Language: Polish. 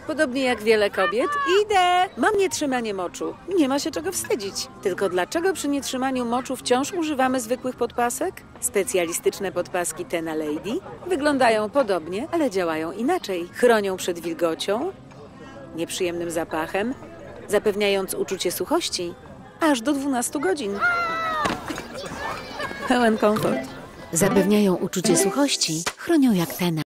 Podobnie jak wiele kobiet, idę! Mam nietrzymanie moczu. Nie ma się czego wstydzić. Tylko dlaczego przy nietrzymaniu moczu wciąż używamy zwykłych podpasek? Specjalistyczne podpaski Tena Lady wyglądają podobnie, ale działają inaczej. Chronią przed wilgocią, nieprzyjemnym zapachem, zapewniając uczucie suchości aż do 12 godzin. Pełen komfort. Zapewniają uczucie suchości, chronią jak Tena.